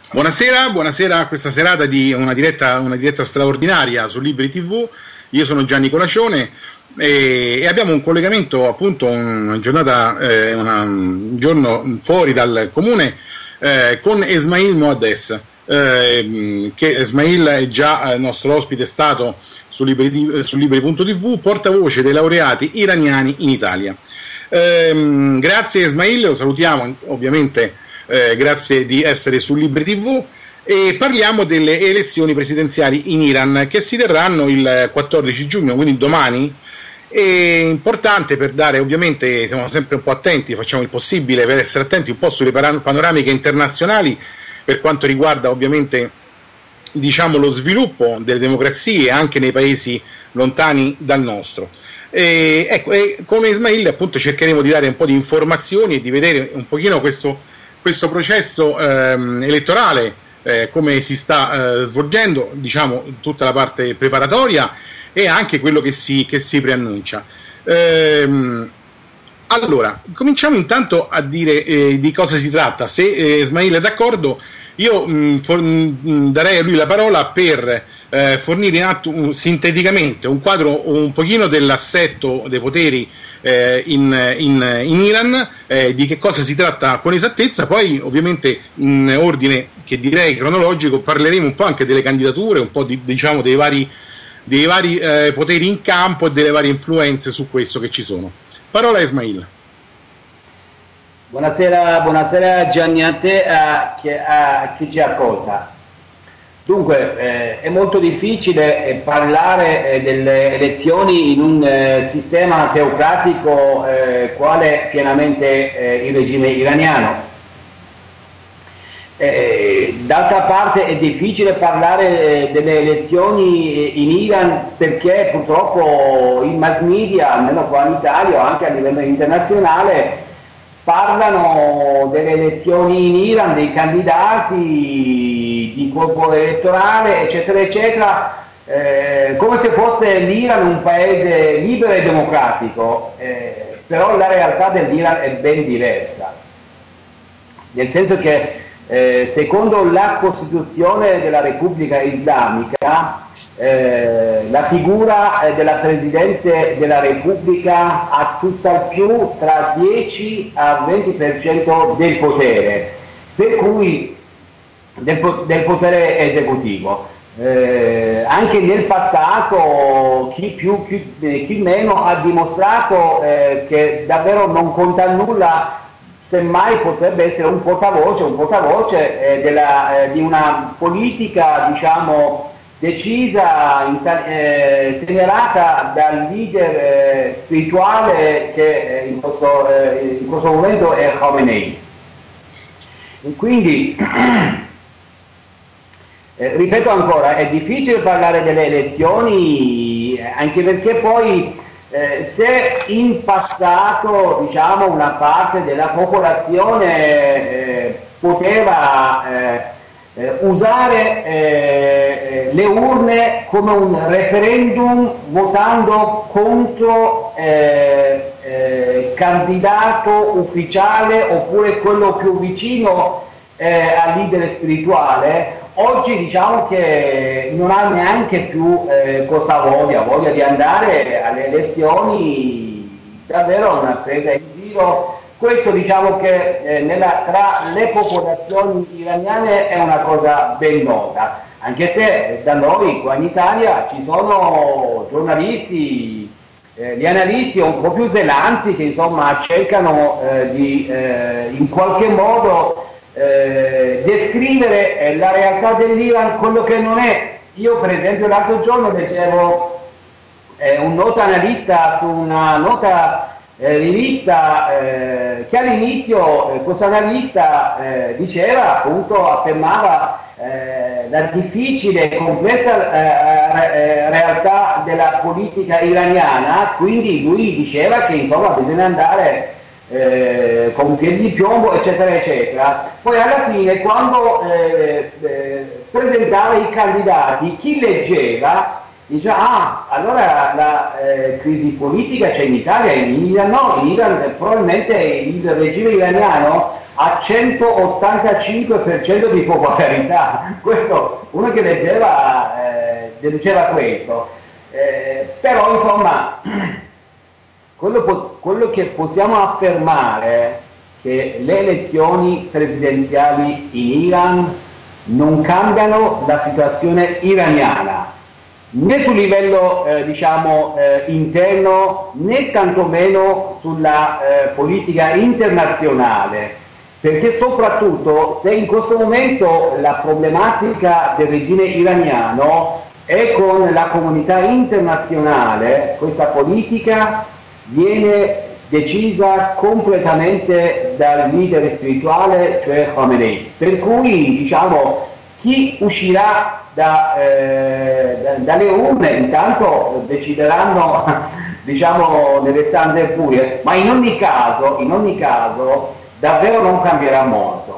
Buonasera, buonasera a questa serata di una diretta straordinaria su Libri TV. Io sono Gianni Colacione e abbiamo un collegamento, appunto, una giornata, un giorno fuori dal comune con Esmail Moaddes, che Esmail è già nostro ospite stato su Libri.tv, portavoce dei laureati iraniani in Italia. Grazie Esmail, lo salutiamo ovviamente. Grazie di essere su Libri TV e parliamo delle elezioni presidenziali in Iran che si terranno il 14 giugno, quindi domani. È importante per dare, ovviamente siamo sempre un po' attenti, facciamo il possibile per essere attenti un po' sulle panoramiche internazionali per quanto riguarda ovviamente, diciamo, lo sviluppo delle democrazie anche nei paesi lontani dal nostro. Ecco, come Ismail appunto cercheremo di dare un po' di informazioni e di vedere un pochino questo processo elettorale, come si sta svolgendo, diciamo, tutta la parte preparatoria e anche quello che si preannuncia. Allora, cominciamo intanto a dire di cosa si tratta. Se Ismail è d'accordo, io darei a lui la parola per fornire in atto sinteticamente un quadro un pochino dell'assetto dei poteri in Iran, di che cosa si tratta con esattezza. Poi ovviamente in ordine che direi cronologico parleremo un po' anche delle candidature, un po' diciamo dei vari poteri in campo e delle varie influenze su questo che ci sono. Parola a Ismail. Buonasera Gianni, a te, a chi ci ascolta. Dunque, è molto difficile parlare delle elezioni in un sistema teocratico quale pienamente il regime iraniano. D'altra parte è difficile parlare delle elezioni in Iran perché purtroppo i mass media, almeno qua in Italia o anche a livello internazionale, parlano delle elezioni in Iran, dei candidati, di corpo elettorale, eccetera, eccetera, come se fosse l'Iran un paese libero e democratico, però la realtà dell'Iran è ben diversa, nel senso che secondo la Costituzione della Repubblica Islamica, la figura della Presidente della Repubblica ha tutt'al più tra 10 al 20% del potere, per cui del potere esecutivo. Anche nel passato chi più chi meno ha dimostrato che davvero non conta nulla, semmai potrebbe essere un portavoce di una politica, diciamo, decisa, segnalata dal leader spirituale che in questo momento è Khamenei. Quindi ripeto ancora, è difficile parlare delle elezioni, anche perché poi se in passato, diciamo, una parte della popolazione poteva usare le urne come un referendum votando contro candidato ufficiale oppure quello più vicino al leader spirituale, oggi diciamo che non ha neanche più cosa voglia di andare alle elezioni, davvero una presa in giro. Questo diciamo che tra le popolazioni iraniane è una cosa ben nota, anche se da noi qua in Italia ci sono giornalisti, gli analisti un po' più zelanti che insomma cercano di in qualche modo descrivere la realtà dell'Iran, quello che non è. Io per esempio l'altro giorno leggevo un noto analista su una nota rivista che all'inizio questo analista diceva, appunto, affermava la difficile e complessa realtà della politica iraniana, quindi lui diceva che insomma bisogna andare con piedi di piombo, eccetera eccetera. Poi alla fine, quando presentava i candidati, chi leggeva diceva: allora la crisi politica c'è in Italia, in Iran no, in Iran probabilmente il regime iraniano a 185% di popolarità. Questo, uno che leggeva deduceva questo. Però insomma, quello che possiamo affermare è che le elezioni presidenziali in Iran non cambiano la situazione iraniana, né sul livello interno, né tantomeno sulla politica internazionale, perché soprattutto se in questo momento la problematica del regime iraniano è con la comunità internazionale, questa politica viene decisa completamente dal leader spirituale, cioè Khamenei. Per cui diciamo chi uscirà dalle urne intanto decideranno diciamo nelle stanze buie, ma in ogni caso davvero non cambierà molto.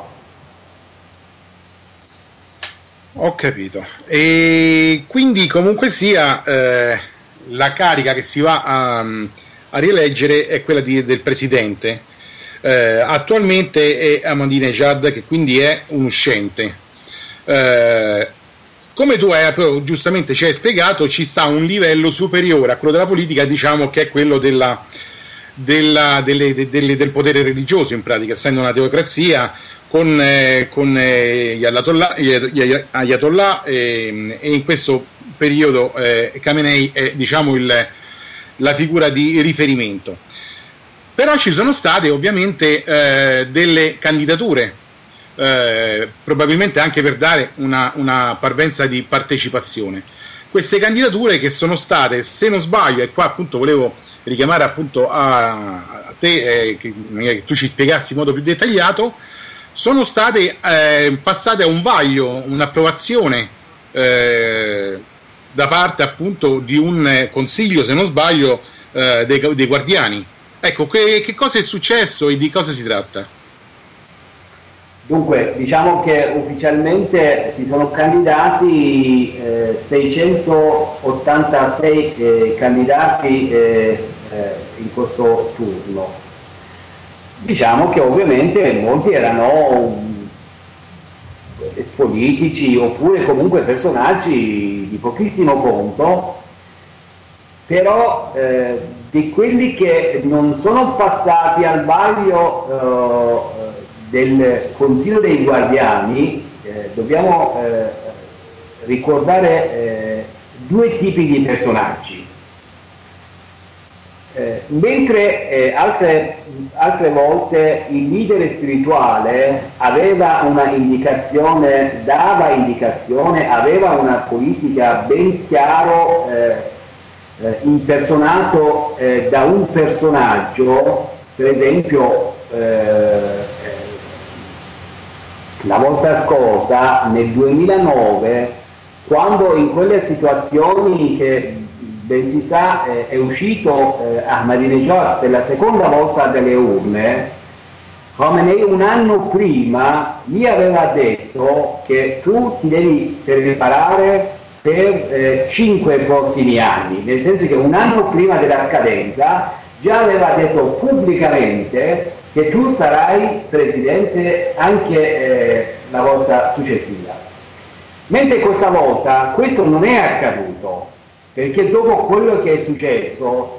Ho capito. E quindi comunque sia la carica che si va a rieleggere è quella del presidente. Attualmente è Ahmadinejad, che quindi è un uscente. Come tu giustamente ci hai spiegato, ci sta un livello superiore a quello della politica, diciamo che è quello del potere religioso, in pratica, essendo una teocrazia con gli ayatollah, e in questo periodo Khamenei è, diciamo, la figura di riferimento. Però ci sono state ovviamente delle candidature, probabilmente anche per dare una parvenza di partecipazione. Queste candidature che sono state, se non sbaglio, e qua appunto volevo richiamare appunto a te, che tu ci spiegassi in modo più dettagliato, sono state passate a un vaglio, un'approvazione da parte appunto di un consiglio, se non sbaglio, dei guardiani. Ecco, che cosa è successo e di cosa si tratta? Dunque, diciamo che ufficialmente si sono candidati 686 candidati in questo turno. Diciamo che ovviamente molti erano politici oppure comunque personaggi di pochissimo conto, però di quelli che non sono passati al vaglio del Consiglio dei Guardiani, dobbiamo ricordare due tipi di personaggi. Mentre altre volte il leader spirituale aveva una indicazione, dava indicazione, aveva una politica ben chiaro, impersonato da un personaggio, per esempio la volta scorsa, nel 2009, quando in quelle situazioni che ben si sa è uscito Ahmadinejad per la seconda volta dalle urne, Khamenei un anno prima gli aveva detto che tu ti devi preparare per 5 prossimi anni, nel senso che un anno prima della scadenza già aveva detto pubblicamente che tu sarai presidente anche la volta successiva. Mentre questa volta questo non è accaduto, perché dopo quello che è successo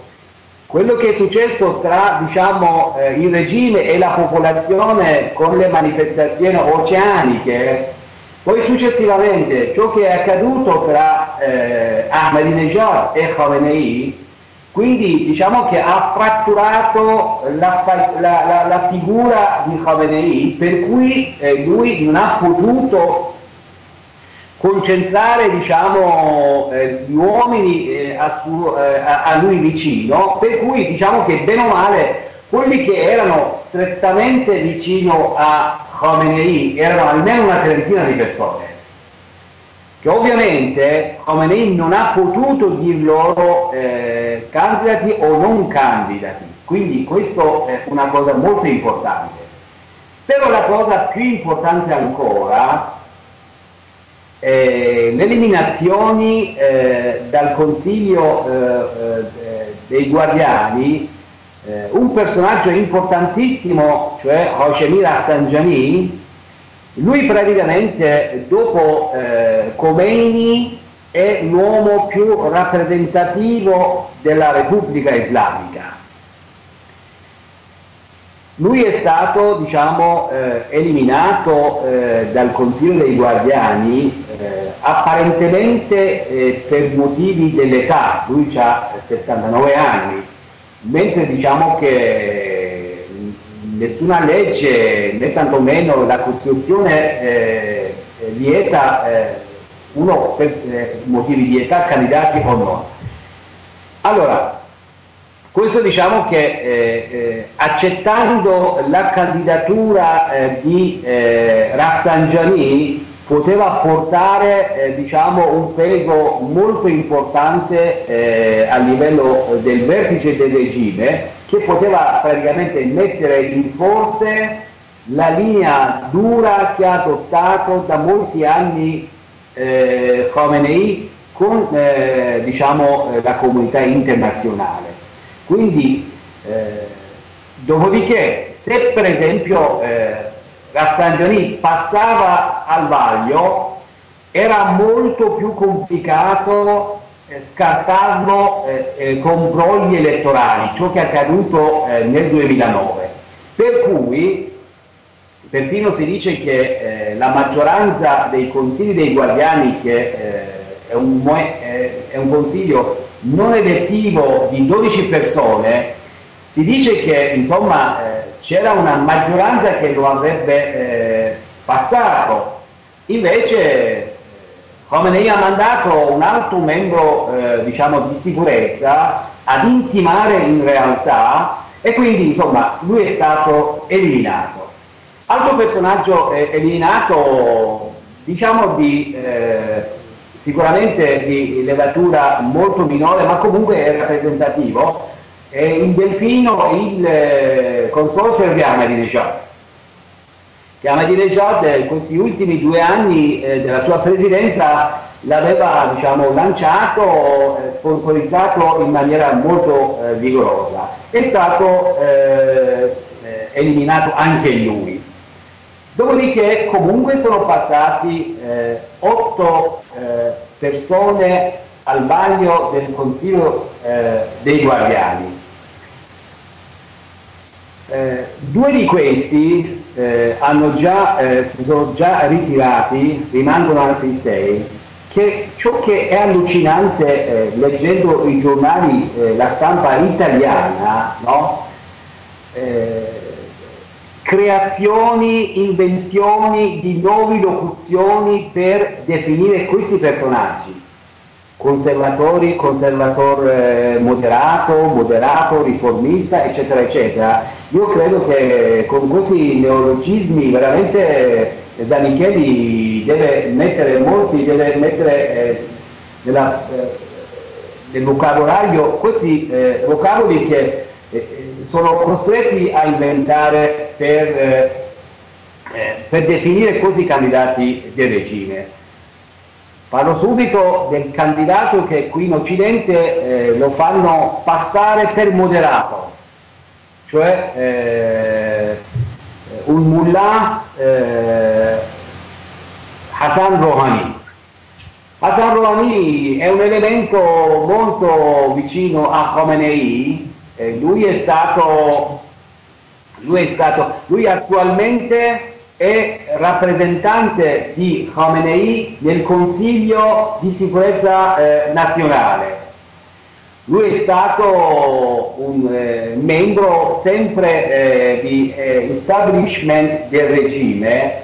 tra, diciamo, il regime e la popolazione con le manifestazioni oceaniche, poi successivamente ciò che è accaduto tra Ahmadinejad e Khamenei, quindi diciamo che ha fratturato la figura di Khamenei, per cui lui non ha potuto concentrare, diciamo, gli uomini a lui vicino, per cui diciamo che bene o male quelli che erano strettamente vicino a Khamenei erano almeno una trentina di persone, che ovviamente Khamenei non ha potuto dir loro candidati o non candidati, quindi questo è una cosa molto importante. Però la cosa più importante ancora, le eliminazioni dal Consiglio dei Guardiani un personaggio importantissimo, cioè Hossein Rafsanjani. Lui praticamente dopo Khomeini è l'uomo più rappresentativo della Repubblica Islamica. Lui è stato, diciamo, eliminato dal Consiglio dei Guardiani apparentemente per motivi dell'età. Lui ha 79 anni, mentre diciamo che nessuna legge, né tantomeno la Costituzione vieta uno per motivi di età candidarsi o no. Allora, questo diciamo che accettando la candidatura di Rafsanjani poteva portare diciamo un peso molto importante a livello del vertice del regime, che poteva praticamente mettere in forse la linea dura che ha adottato da molti anni Khomeini con diciamo, la comunità internazionale. Quindi, dopodiché, se per esempio Rafsanjani passava al vaglio, era molto più complicato scartarlo con brogli elettorali, ciò che è accaduto nel 2009. Per cui, perfino si dice che la maggioranza dei consigli dei guardiani, che è un consiglio non elettivo di 12 persone, si dice che insomma c'era una maggioranza che lo avrebbe passato. Invece Khomeini ha mandato un altro membro diciamo di sicurezza ad intimare in realtà, e quindi insomma lui è stato eliminato. Altro personaggio eliminato, diciamo sicuramente di levatura molto minore, ma comunque è rappresentativo, è in Delfino il consorte di Ahmadinejad. Che Ahmadinejad in questi ultimi 2 anni della sua presidenza l'aveva diciamo, lanciato, sponsorizzato in maniera molto vigorosa. È stato eliminato anche lui. Dopodiché comunque sono passati 8 persone al vaglio del Consiglio dei Guardiani. 2 di questi si sono già ritirati, rimangono altri 6. Che ciò che è allucinante leggendo i giornali, la stampa italiana, no? Creazioni, invenzioni di nuove locuzioni per definire questi personaggi: conservatori, conservator moderato, riformista, eccetera, eccetera. Io credo che con questi neologismi veramente Zanichelli deve mettere nel vocabolario questi vocaboli che sono costretti a inventare per definire questi candidati del regime. Parlo subito del candidato che qui in Occidente lo fanno passare per moderato, cioè un mullah Hassan Rouhani. Hassan Rouhani è un elemento molto vicino a Khomeini. Lui attualmente è rappresentante di Khomeini nel Consiglio di Sicurezza Nazionale. Lui è stato un membro sempre di establishment del regime,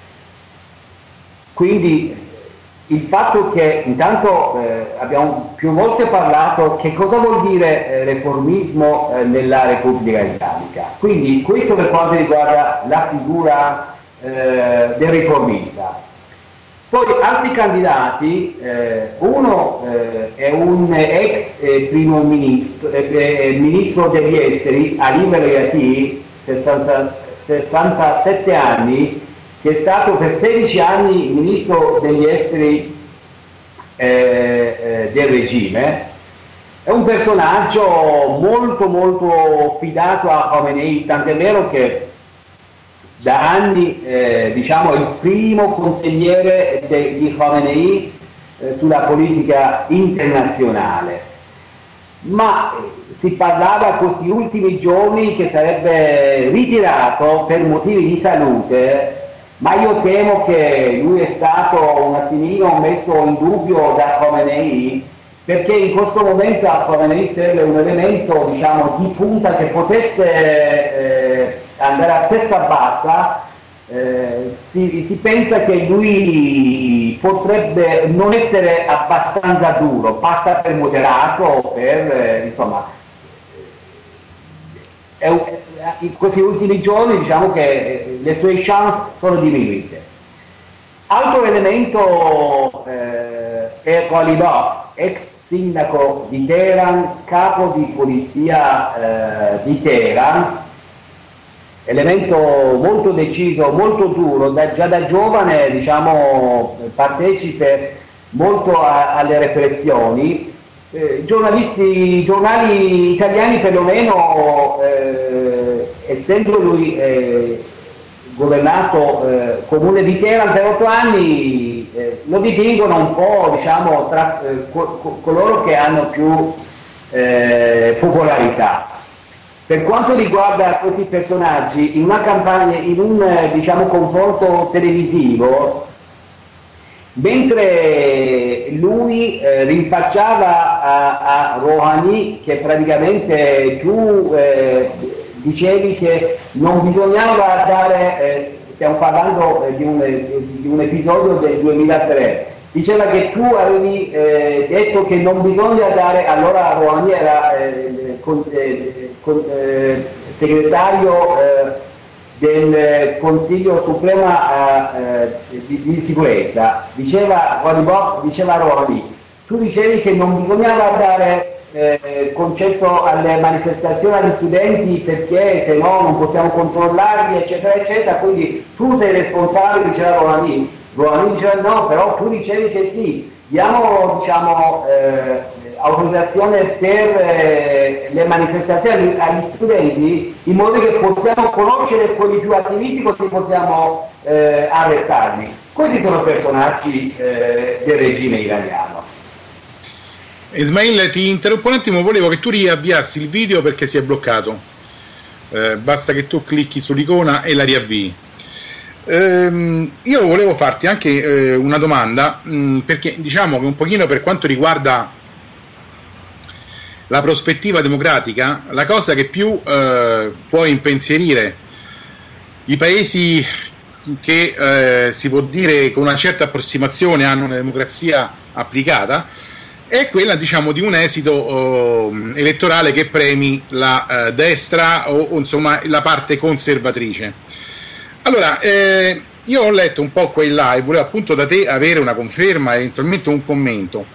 quindi il fatto che intanto abbiamo più volte parlato che cosa vuol dire riformismo nella Repubblica Islamica, quindi questo per quanto riguarda la figura del riformista. Poi altri candidati, uno è un ex primo ministro, ministro degli esteri, Ali Velayati, 67 anni, che è stato per 16 anni ministro degli esteri del regime. È un personaggio molto molto fidato a Khamenei, tant'è vero che da anni diciamo, è il primo consigliere di Khamenei sulla politica internazionale, ma si parlava questi ultimi giorni che sarebbe ritirato per motivi di salute, ma io temo che lui è stato un attimino messo in dubbio da Khamenei, perché in questo momento a Khamenei serve un elemento, diciamo, di punta che potesse andare a testa bassa. Si pensa che lui potrebbe non essere abbastanza duro, passa per moderato, insomma, in questi ultimi giorni diciamo che le sue chance sono diminuite. Altro elemento è Ghalibaf, ex sindaco di Teheran, capo di polizia di Teheran, elemento molto deciso, molto duro, già da giovane diciamo, partecipe molto alle repressioni. Giornali italiani perlomeno, essendo lui governato comune di Teheran per 8 anni, lo dipingono un po', diciamo, tra coloro che hanno più popolarità. Per quanto riguarda questi personaggi, in una campagna, in un diciamo, confronto televisivo, mentre lui rinfacciava a Rouhani che praticamente tu dicevi che non bisognava dare, stiamo parlando di un episodio del 2003, diceva che tu avevi detto che non bisogna dare, allora Rouhani era segretario del Consiglio Suprema di Sicurezza, diceva Rouhani, tu dicevi che non bisognava dare concesso alle manifestazioni agli studenti perché se no non possiamo controllarli, eccetera eccetera, quindi tu sei responsabile, diceva Rouhani. Rouhani diceva no, però tu dicevi che sì, diamo diciamo, autorizzazione per le manifestazioni agli studenti in modo che possiamo conoscere quelli più attivisti, così possiamo arrestarli. Questi sono personaggi del regime iraniano. Ismail, ti interrompo un attimo, volevo che tu riavviassi il video perché si è bloccato. Basta che tu clicchi sull'icona e la riavvii. Io volevo farti anche una domanda, perché diciamo che un pochino per quanto riguarda la prospettiva democratica, la cosa che più può impensierire i paesi che si può dire con una certa approssimazione hanno una democrazia applicata è quella, diciamo, di un esito elettorale che premi la destra o insomma la parte conservatrice. Allora, io ho letto un po' quel live, volevo appunto da te avere una conferma e eventualmente un commento.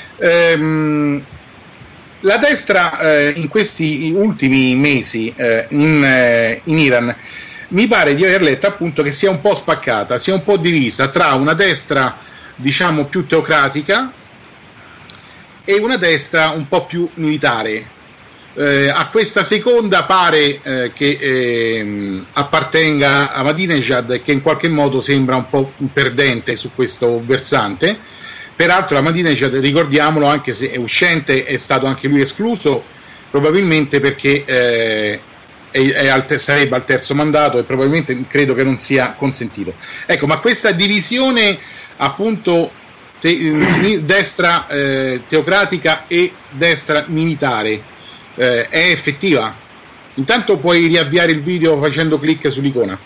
La destra in questi ultimi mesi in Iran mi pare di aver letto appunto che sia un po' spaccata, sia un po' divisa tra una destra, diciamo, più teocratica e una destra un po' più militare. A questa seconda pare che appartenga a Ahmadinejad e che in qualche modo sembra un po' un perdente su questo versante. Peraltro Ahmadinejad, ricordiamolo, anche se è uscente, è stato anche lui escluso, probabilmente perché sarebbe al terzo mandato e probabilmente credo che non sia consentito. Ecco, ma questa divisione appunto destra teocratica e destra militare è effettiva? Intanto puoi riavviare il video facendo clic sull'icona.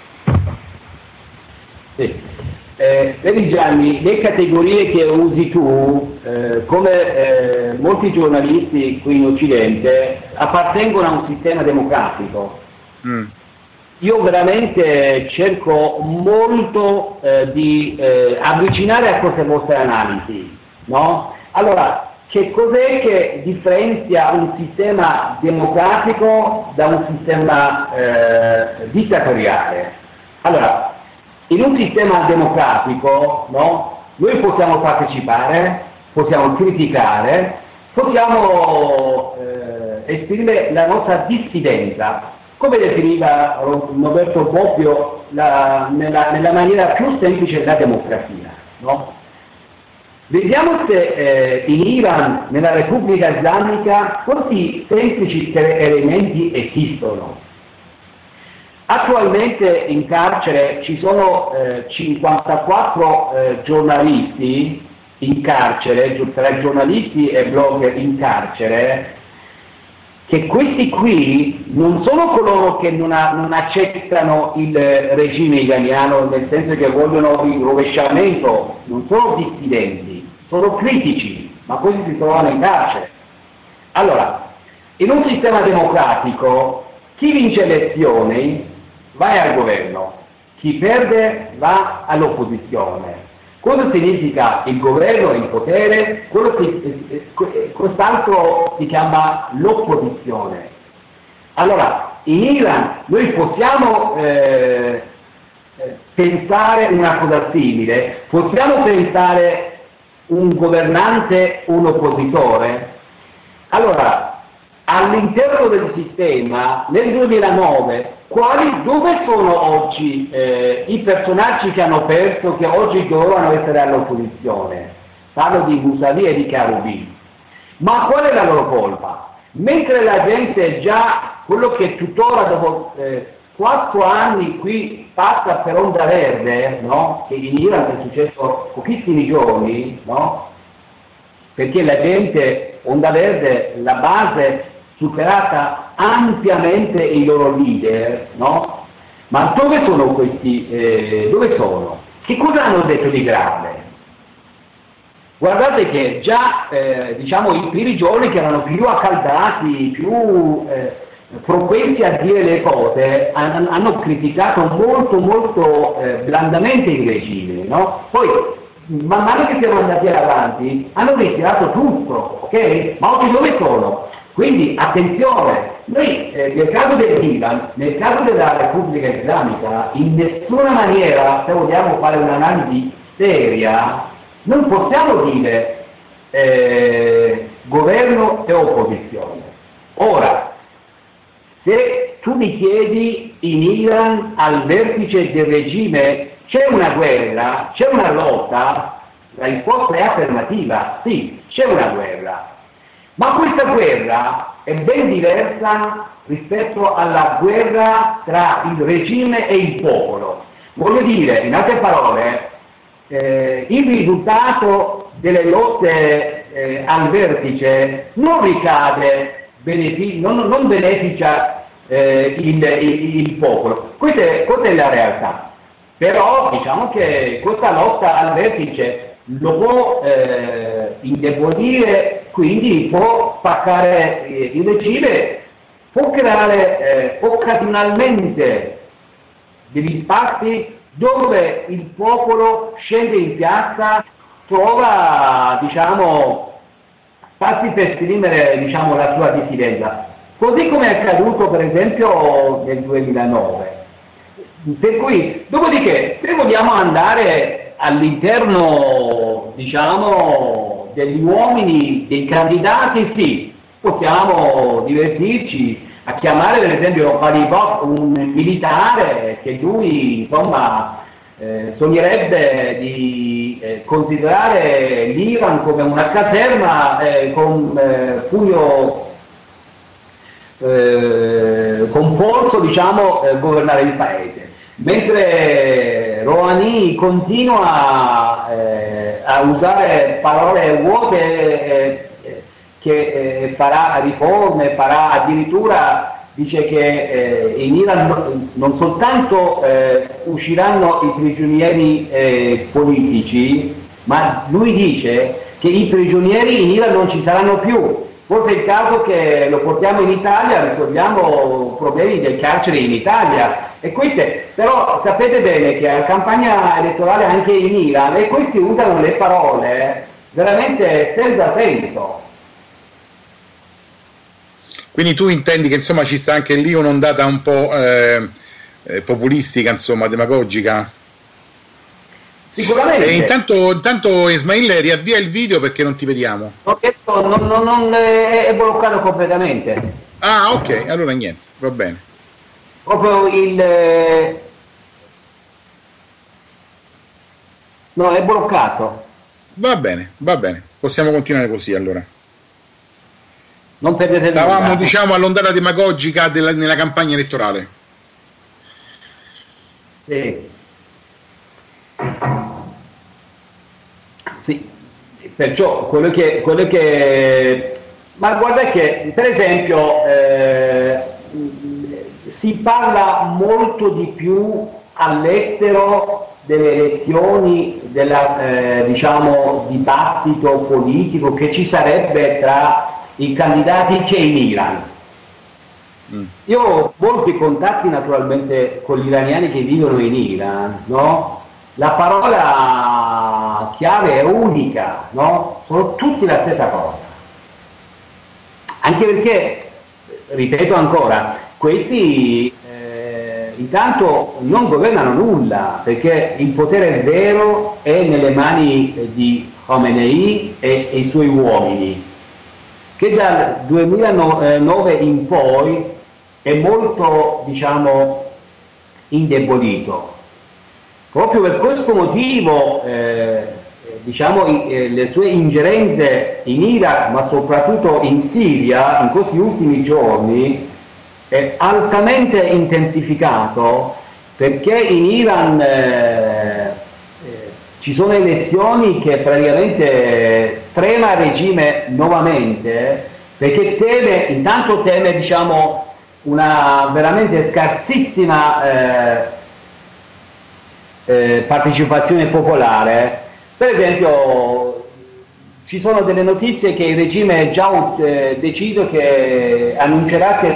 Sì. Vedi Gianni, le categorie che usi tu, come molti giornalisti qui in Occidente, appartengono a un sistema democratico. Io veramente cerco molto di avvicinare a queste vostre analisi, no? Allora, che cos'è che differenzia un sistema democratico da un sistema dittatoriale? Allora, in un sistema democratico, no, noi possiamo partecipare, possiamo criticare, possiamo esprimere la nostra dissidenza, come definiva Roberto Bobbio nella maniera più semplice la democrazia, no? Vediamo se in Iran, nella Repubblica Islamica, così semplici elementi esistono. Attualmente in carcere ci sono 54 giornalisti in carcere, tra giornalisti e blogger in carcere, che questi qui non sono coloro che non accettano il regime iraniano, nel senso che vogliono il rovesciamento, non sono dissidenti, sono critici, ma questi si trovano in carcere. Allora, in un sistema democratico, chi vince le elezioni va al governo, chi perde va all'opposizione. Cosa significa il governo, il potere? Quest'altro si chiama l'opposizione. Allora, in Iran noi possiamo pensare una cosa simile, possiamo pensare un governante, un oppositore. Allora, all'interno del sistema, nel 2009, dove sono oggi i personaggi che hanno perso, che oggi dovevano essere all'opposizione? Parlo di Mousavi e di Karoubi. Ma qual è la loro colpa? Mentre la gente già, quello che tuttora dopo 4 anni qui passa per onda verde, no? Che in Iran è successo pochissimi giorni, no? Perché la gente, onda verde, la base superata ampiamente i loro leader, no? Ma dove sono questi? Dove sono? Che cosa hanno detto di grave? Guardate che già diciamo i primi giorni che erano più accaldati, più propensi a dire le cose, hanno criticato molto blandamente il regime, no? Poi man mano che siamo andati avanti hanno ritirato tutto, ok? Ma oggi dove sono? Quindi attenzione, noi nel caso dell'Iran, nel caso della Repubblica Islamica, in nessuna maniera, se vogliamo fare un'analisi seria, non possiamo dire governo e opposizione. Ora, se tu mi chiedi in Iran al vertice del regime c'è una guerra, c'è una lotta, la risposta è affermativa, sì, c'è una guerra. Ma questa guerra è ben diversa rispetto alla guerra tra il regime e il popolo. Voglio dire, in altre parole, il risultato delle lotte al vertice non ricade, non beneficia il popolo. Questa è la realtà. Però diciamo che questa lotta al vertice lo può indebolire, quindi può spaccare il regime, può creare occasionalmente degli spazi dove il popolo scende in piazza, trova, diciamo, spazi per esprimere, diciamo, la sua dissidenza. Così come è accaduto per esempio nel 2009. Per cui, dopodiché, se vogliamo andare all'interno, diciamo, degli uomini, dei candidati, sì, possiamo divertirci a chiamare per esempio Faribov un militare che lui, insomma, sognerebbe di considerare l'Iran come una caserma con pugno con polso, diciamo, governare il paese. Mentre Rouhani continua a usare parole vuote, che farà riforme, farà addirittura, dice che in Iran non soltanto usciranno i prigionieri politici, ma lui dice che i prigionieri in Iran non ci saranno più. Forse è il caso che lo portiamo in Italia, risolviamo problemi del carcere in Italia. E queste, però sapete bene che la campagna elettorale anche in Iran, e questi usano le parole veramente senza senso. Quindi tu intendi che insomma ci sta anche lì un'ondata un po' populistica, insomma, demagogica? Sicuramente. E intanto Ismail riavvia il video perché non ti vediamo. Non è bloccato completamente. Ah, ok, allora niente, va bene. Proprio no, è bloccato. Va bene, possiamo continuare così allora. Non perdete Stavamo, nulla. diciamo, all'ondata demagogica nella campagna elettorale. Sì, perciò quello che ma guarda che per esempio si parla molto di più all'estero delle elezioni, diciamo dibattito politico che ci sarebbe tra i candidati che in Iran. Io ho molti contatti naturalmente con gli iraniani che vivono in Iran, no? La parola chiave è unica, no? Sono tutti la stessa cosa. Anche perché, ripeto ancora, questi intanto non governano nulla, perché il potere vero è nelle mani di Khamenei e i suoi uomini, che dal 2009 in poi è molto, diciamo, indebolito. Proprio per questo motivo diciamo, le sue ingerenze in Iraq, ma soprattutto in Siria, in questi ultimi giorni, è altamente intensificato, perché in Iran ci sono elezioni che praticamente trema il regime nuovamente, perché intanto teme, diciamo, una veramente scarsissima partecipazione popolare. Per esempio ci sono delle notizie che il regime già deciso che annuncerà che il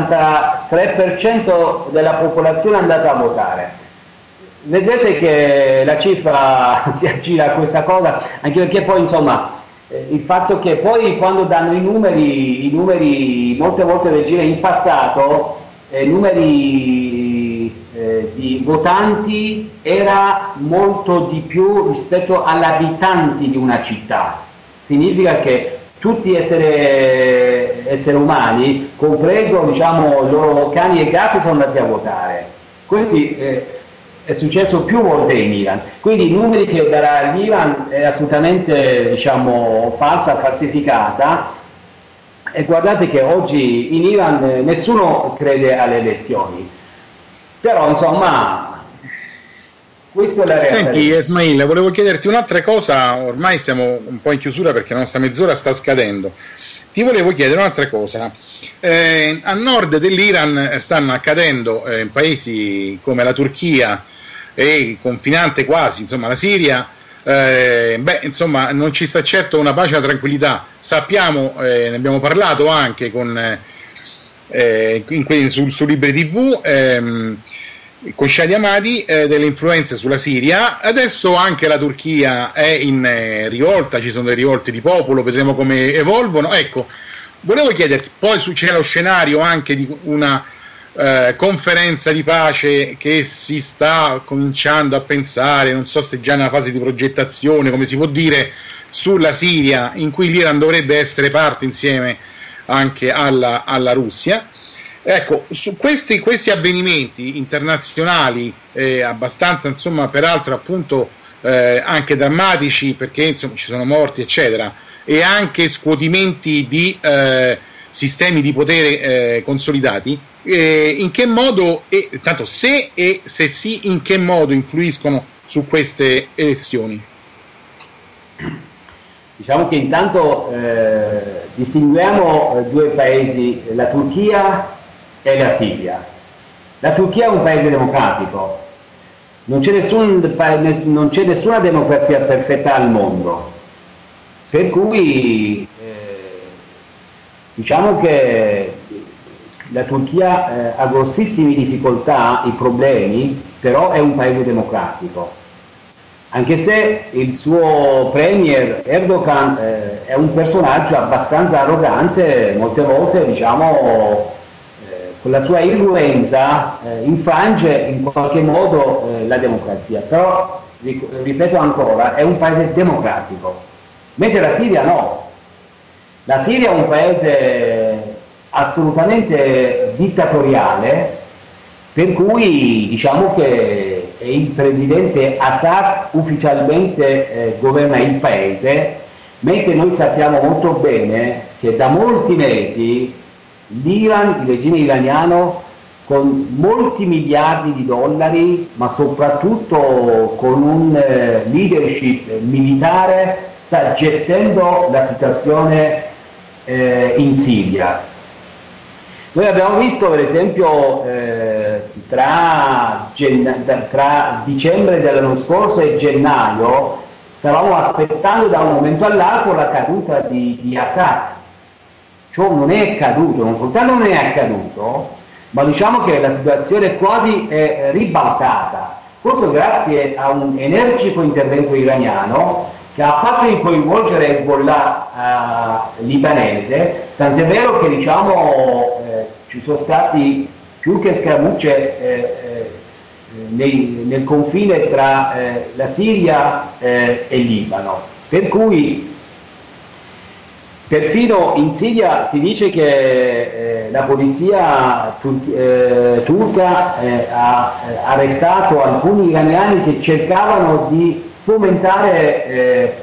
73% della popolazione è andata a votare. Vedete che la cifra si aggira a questa cosa, anche perché poi insomma il fatto che poi quando danno i numeri molte volte del regime in passato, numeri di votanti era molto di più rispetto agli abitanti di una città. Significa che tutti esseri umani, compreso, diciamo, i loro cani e gatti, sono andati a votare. Questi è successo più volte in Iran. Quindi i numeri che darà l'Iran è assolutamente, diciamo, falsificata. E guardate che oggi in Iran nessuno crede alle elezioni. Però insomma, questa è la realtà. Senti Ismail, volevo chiederti un'altra cosa, ormai siamo un po' in chiusura perché la nostra mezz'ora sta scadendo. Ti volevo chiedere un'altra cosa. A nord dell'Iran stanno accadendo in paesi come la Turchia e confinante quasi, insomma, la Siria, insomma, non ci sta certo una pace e una tranquillità. Sappiamo, ne abbiamo parlato anche su Libri TV, con Shadi Amadi, delle influenze sulla Siria. Adesso anche la Turchia è in rivolta, ci sono delle rivolte di popolo, vedremo come evolvono. Ecco, volevo chiederti, poi c'è lo scenario anche di una conferenza di pace che si sta cominciando a pensare, non so se già nella fase di progettazione, come si può dire, sulla Siria, in cui l'Iran dovrebbe essere parte insieme anche alla Russia. Ecco, su questi avvenimenti internazionali, abbastanza, insomma, peraltro appunto anche drammatici, perché insomma ci sono morti eccetera, e anche scuotimenti di sistemi di potere consolidati, in che modo, tanto se sì, in che modo influiscono su queste elezioni? Diciamo che intanto distinguiamo due paesi, la Turchia e la Siria. La Turchia è un paese democratico, non c'è nessuna democrazia perfetta al mondo, per cui diciamo che la Turchia ha grossissime difficoltà, i problemi, però è un paese democratico, anche se il suo premier Erdogan è un personaggio abbastanza arrogante, molte volte, diciamo, con la sua influenza infrange in qualche modo la democrazia. Però ripeto ancora, è un paese democratico, mentre la Siria no. La Siria è un paese assolutamente dittatoriale, per cui diciamo che il presidente Assad ufficialmente governa il paese, mentre noi sappiamo molto bene che da molti mesi l'Iran, il regime iraniano, con molti miliardi di dollari, ma soprattutto con un leadership militare, sta gestendo la situazione in Siria. Noi abbiamo visto per esempio tra dicembre dell'anno scorso e gennaio stavamo aspettando da un momento all'altro la caduta di Assad. Ciò non è accaduto, non soltanto non è accaduto, ma diciamo che la situazione quasi è ribaltata. Questo grazie a un energico intervento iraniano che ha fatto coinvolgere Hezbollah libanese, tant'è vero che diciamo ci sono stati più che scaramucce nel confine tra la Siria e il Libano, per cui perfino in Siria si dice che la polizia turca ha arrestato alcuni iraniani che cercavano di fomentare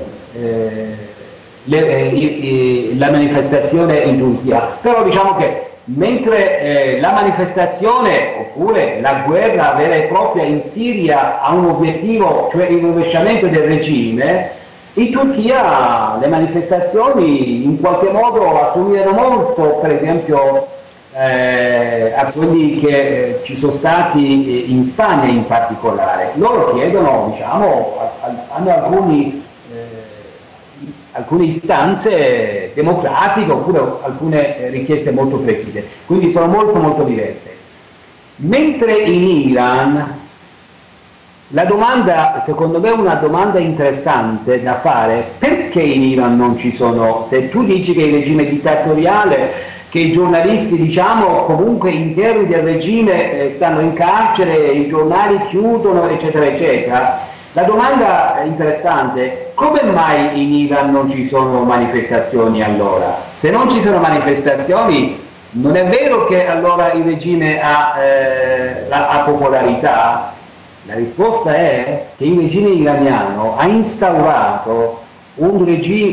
la manifestazione in Turchia. Però diciamo che mentre la manifestazione oppure la guerra vera e propria in Siria ha un obiettivo, cioè il rovesciamento del regime, in Turchia le manifestazioni in qualche modo assomigliano molto, per esempio, a quelli che ci sono stati in Spagna in particolare. Loro chiedono, diciamo, hanno alcune istanze democratiche oppure alcune richieste molto precise, quindi sono molto molto diverse. Mentre in Iran la domanda, secondo me, è una domanda interessante da fare: perché in Iran non ci sono, se tu dici che il regime dittatoriale, che i giornalisti, diciamo, comunque interni del regime stanno in carcere, i giornali chiudono, eccetera, eccetera, la domanda interessante è: come mai in Iran non ci sono manifestazioni allora? Se non ci sono manifestazioni, non è vero che allora il regime ha popolarità? La risposta è che il regime iraniano ha instaurato un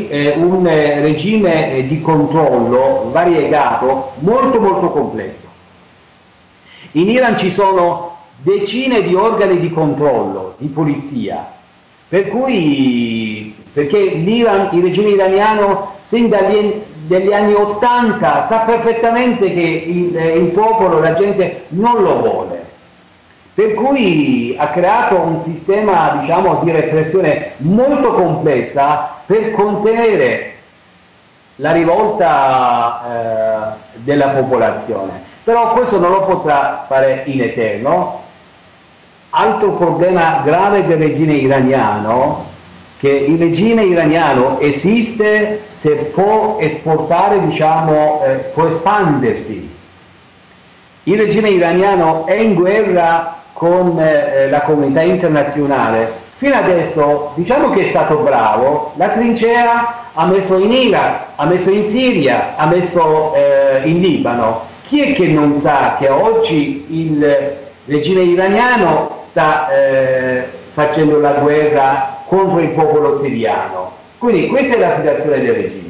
regime di controllo variegato molto molto complesso. In Iran ci sono decine di organi di controllo, di polizia, per cui, perché il regime iraniano sin dagli anni 80 sa perfettamente che il popolo, la gente non lo vuole, per cui ha creato un sistema, diciamo, di repressione molto complessa per contenere la rivolta della popolazione. Però questo non lo potrà fare in eterno. Altro problema grave del regime iraniano, che il regime iraniano esiste se può esportare, diciamo, può espandersi. Il regime iraniano è in guerra con la comunità internazionale. Fino adesso diciamo che è stato bravo, la trincea ha messo in Iraq, ha messo in Siria, ha messo in Libano. Chi è che non sa che oggi il regime iraniano sta facendo la guerra contro il popolo siriano? Quindi questa è la situazione del regime.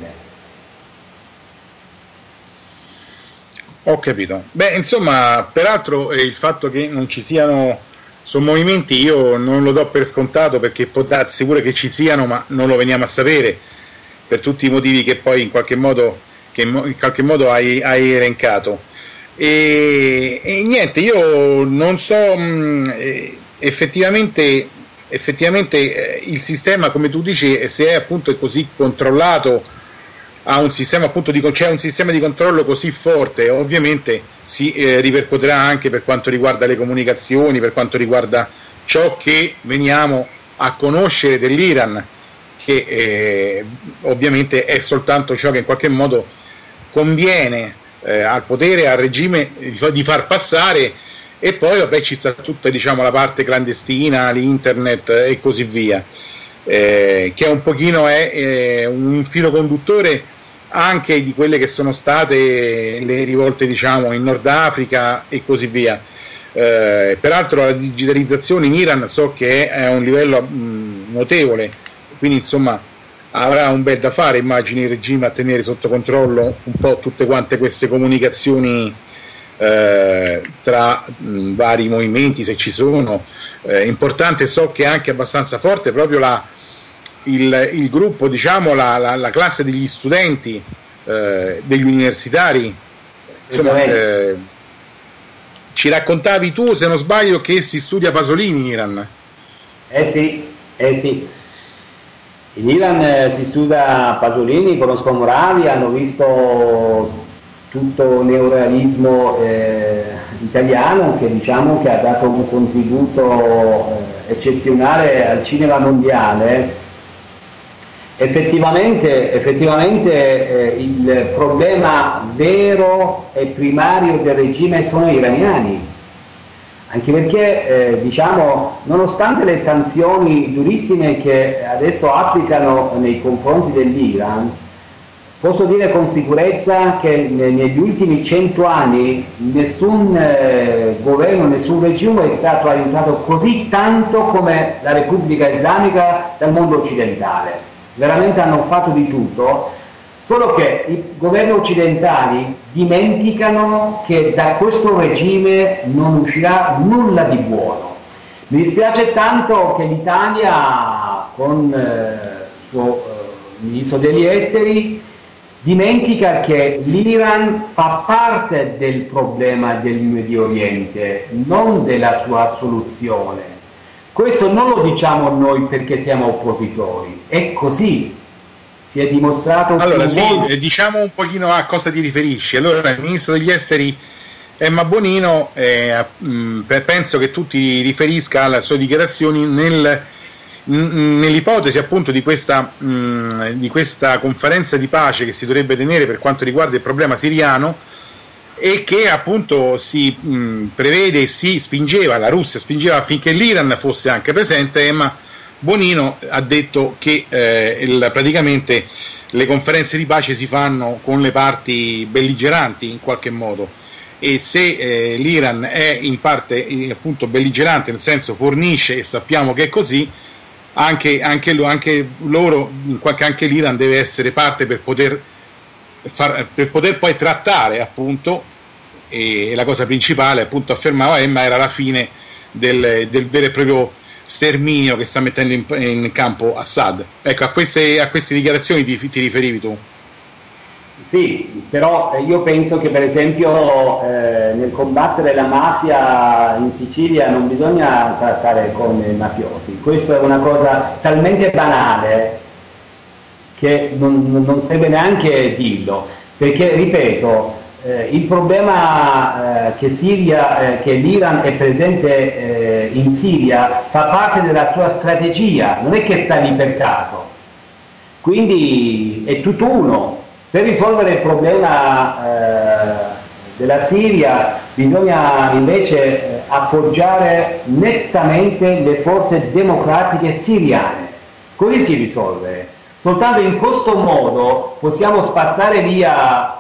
Ho capito. Beh, insomma, peraltro il fatto che non ci siano movimenti io non lo do per scontato, perché può darsi pure che ci siano, ma non lo veniamo a sapere per tutti i motivi che poi in qualche modo hai elencato. E niente, io non so effettivamente il sistema, come tu dici, se è appunto così controllato, ha un sistema appunto c'è un sistema di controllo così forte, ovviamente si ripercuoterà anche per quanto riguarda le comunicazioni, per quanto riguarda ciò che veniamo a conoscere dell'Iran, che ovviamente è soltanto ciò che in qualche modo conviene al potere, al regime, di far passare e poi vabbè ci sta tutta, diciamo, la parte clandestina, l'internet e così via, che è un pochino un filo conduttore anche di quelle che sono state le rivolte, diciamo, in Nord Africa e così via. Peraltro la digitalizzazione in Iran so che è a un livello notevole, quindi insomma avrà un bel da fare, immagini, il regime, a tenere sotto controllo un po' tutte quante queste comunicazioni tra vari movimenti, se ci sono. Importante, so che è anche abbastanza forte proprio il gruppo, diciamo, la classe degli studenti, degli universitari, insomma. Ci raccontavi tu, se non sbaglio, che si studia Pasolini in Iran. Sì. In Iran si studia Pasolini, conosco Moravi, hanno visto tutto il neorealismo italiano, che diciamo che ha dato un contributo eccezionale al cinema mondiale. Effettivamente il problema vero e primario del regime sono gli iraniani, anche perché diciamo, nonostante le sanzioni durissime che adesso applicano nei confronti dell'Iran, posso dire con sicurezza che negli ultimi 100 anni nessun governo, nessun regime è stato aiutato così tanto come la Repubblica Islamica dal mondo occidentale. Veramente hanno fatto di tutto, solo che i governi occidentali dimenticano che da questo regime non uscirà nulla di buono. Mi dispiace tanto che l'Italia, con il suo ministro degli esteri, dimentica che l'Iran fa parte del problema del Medio Oriente, non della sua soluzione. Questo non lo diciamo noi perché siamo oppositori, è così, si è dimostrato. Allora sì, diciamo un pochino a cosa ti riferisci. Allora, il ministro degli esteri Emma Bonino, penso che tu ti riferisca alle sue dichiarazioni nell'ipotesi appunto di questa conferenza di pace che si dovrebbe tenere per quanto riguarda il problema siriano, e che appunto si prevede e si spingeva, la Russia spingeva affinché l'Iran fosse anche presente. Emma Bonino ha detto che praticamente le conferenze di pace si fanno con le parti belligeranti in qualche modo, e se l'Iran è in parte appunto belligerante, nel senso fornisce, e sappiamo che è così, anche l'Iran deve essere parte per poter poi trattare, appunto, e la cosa principale, appunto, affermava Emma, era la fine del vero e proprio sterminio che sta mettendo in campo Assad. Ecco, a queste dichiarazioni ti riferivi tu? Sì, però io penso che per esempio nel combattere la mafia in Sicilia non bisogna trattare come mafiosi. Questa è una cosa talmente banale che non serve neanche dirlo, perché ripeto, il problema che l'Iran è presente in Siria fa parte della sua strategia, non è che sta lì per caso, quindi è tutt'uno. Per risolvere il problema della Siria bisogna invece appoggiare nettamente le forze democratiche siriane, così si risolve. Soltanto in questo modo possiamo spazzare via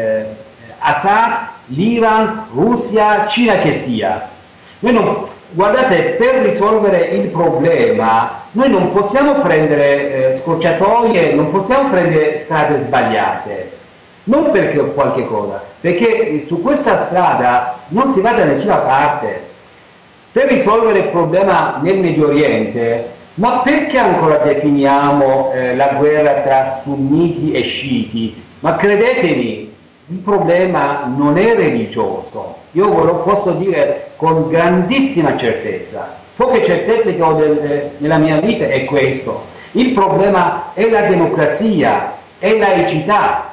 Assad, l'Iran, Russia, Cina che sia. Guardate, per risolvere il problema noi non possiamo prendere scorciatoie, non possiamo prendere strade sbagliate, non perché ho qualche cosa, perché su questa strada non si va da nessuna parte. Per risolvere il problema nel Medio Oriente, ma perché ancora definiamo la guerra tra sunniti e sciiti? Ma credetemi, il problema non è religioso, io ve lo posso dire con grandissima certezza, poche certezze che ho nella mia vita è questo. Il problema è la democrazia, è laicità.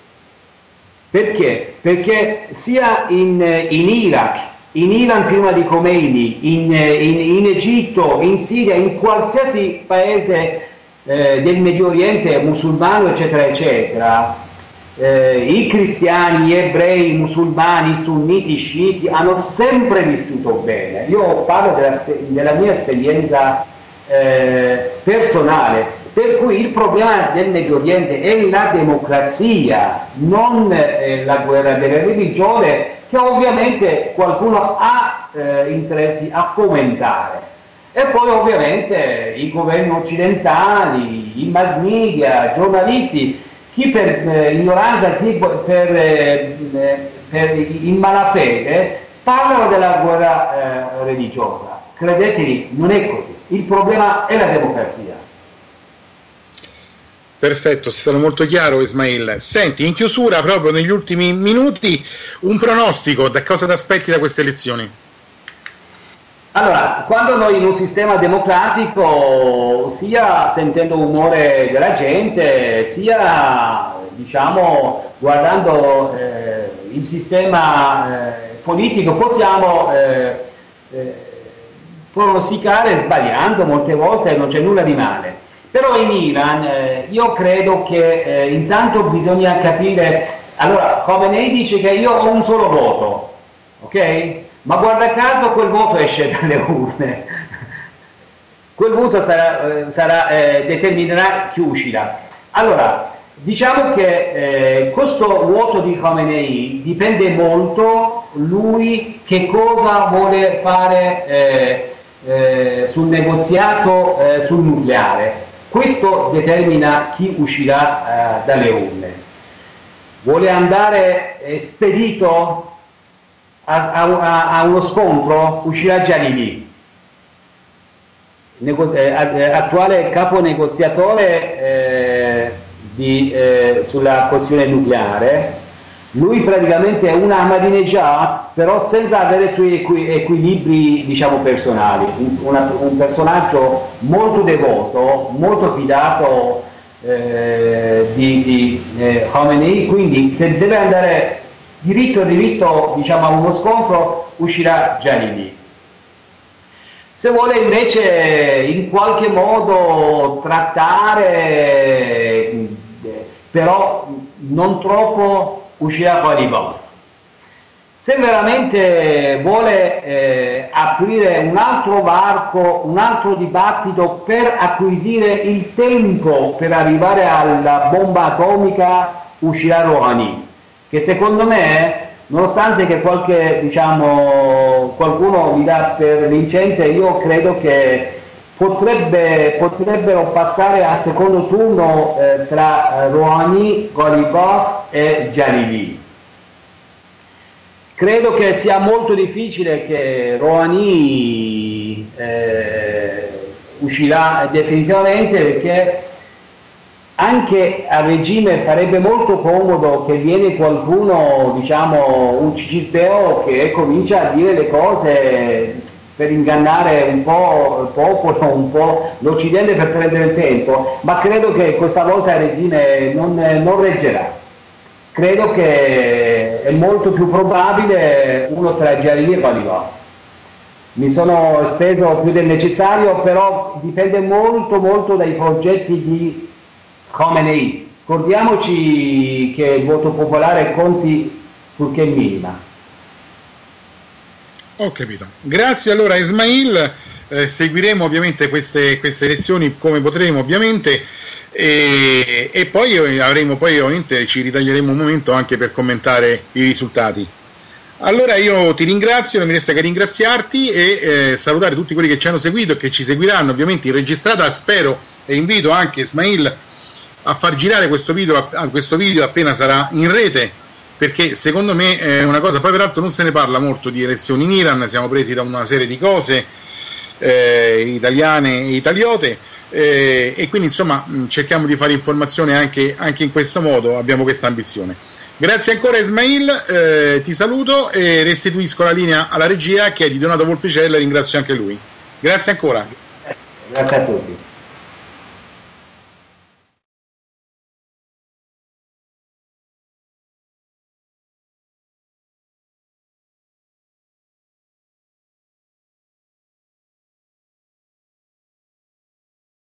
Perché? Perché sia in Iraq, in Iran prima di Khomeini, in Egitto, in Siria, in qualsiasi paese del Medio Oriente musulmano, eccetera, eccetera, i cristiani, gli ebrei, i musulmani, i sunniti, i sciiti hanno sempre vissuto bene. Io parlo della mia esperienza personale, per cui il problema del Medio Oriente è la democrazia, non la guerra delle religioni, che ovviamente qualcuno ha interessi a fomentare. E poi ovviamente i governi occidentali, i mass media, giornalisti, chi per ignoranza, chi per in malafede, parlano della guerra religiosa. Credetemi, non è così. Il problema è la democrazia. Perfetto, è stato molto chiaro Ismail. Senti, in chiusura, proprio negli ultimi minuti, un pronostico, da cosa ti aspetti da queste elezioni? Allora, quando noi in un sistema democratico, sia sentendo l'umore della gente, sia diciamo guardando il sistema politico, possiamo pronosticare sbagliando molte volte, non c'è nulla di male. Però in Iran io credo che intanto bisogna capire, allora Khomeini dice che io ho un solo voto, ok? Ma guarda caso quel voto esce dalle urne, quel voto determinerà chi uscirà. Allora, diciamo che questo voto di Khomeini dipende molto lui che cosa vuole fare sul negoziato sul nucleare. Questo determina chi uscirà dalle urne. Vuole andare spedito a uno scontro, uscirà Jalili, attuale capo negoziatore sulla questione nucleare. Lui praticamente è un Ahmadinejad, però senza avere i suoi equilibri, diciamo, personali, un personaggio molto devoto, molto fidato di Khomeini, quindi se deve andare diritto, diciamo, a uno scontro, uscirà Jalili. Se vuole invece in qualche modo trattare, però non troppo, uscirà Ghalibaf. Se veramente vuole aprire un altro varco, un altro dibattito per acquisire il tempo per arrivare alla bomba atomica, uscirà Rouhani, che secondo me, nonostante che qualcuno mi dà per vincente, io credo che potrebbero passare al secondo turno tra Rouhani, Ghalibaf e Jalili. Credo che sia molto difficile che Rouhani uscirà definitivamente, perché anche al regime farebbe molto comodo che viene qualcuno, diciamo un cicisbeo, che comincia a dire le cose per ingannare un po' il popolo, un po' l'Occidente, per prendere il tempo, ma credo che questa volta il regime non reggerà. Credo che è molto più probabile uno tra Jalili e Ghalibaf. Mi sono speso più del necessario, però dipende molto dai progetti di Khomeini. Scordiamoci che il voto popolare conti purché minima. Ho capito. Grazie allora Ismail, seguiremo ovviamente queste elezioni come potremo ovviamente, e poi ovviamente ci ritaglieremo un momento anche per commentare i risultati. Allora io ti ringrazio, non mi resta che ringraziarti e salutare tutti quelli che ci hanno seguito e che ci seguiranno ovviamente in registrata. Spero e invito anche Ismail a far girare questo video appena sarà in rete, perché secondo me è una cosa, poi peraltro non se ne parla molto di elezioni in Iran, siamo presi da una serie di cose italiane e italiote, e quindi insomma cerchiamo di fare informazione anche in questo modo, abbiamo questa ambizione. Grazie ancora Ismail, ti saluto e restituisco la linea alla regia, che è di Donato Volpicella, ringrazio anche lui. Grazie ancora. Grazie a tutti.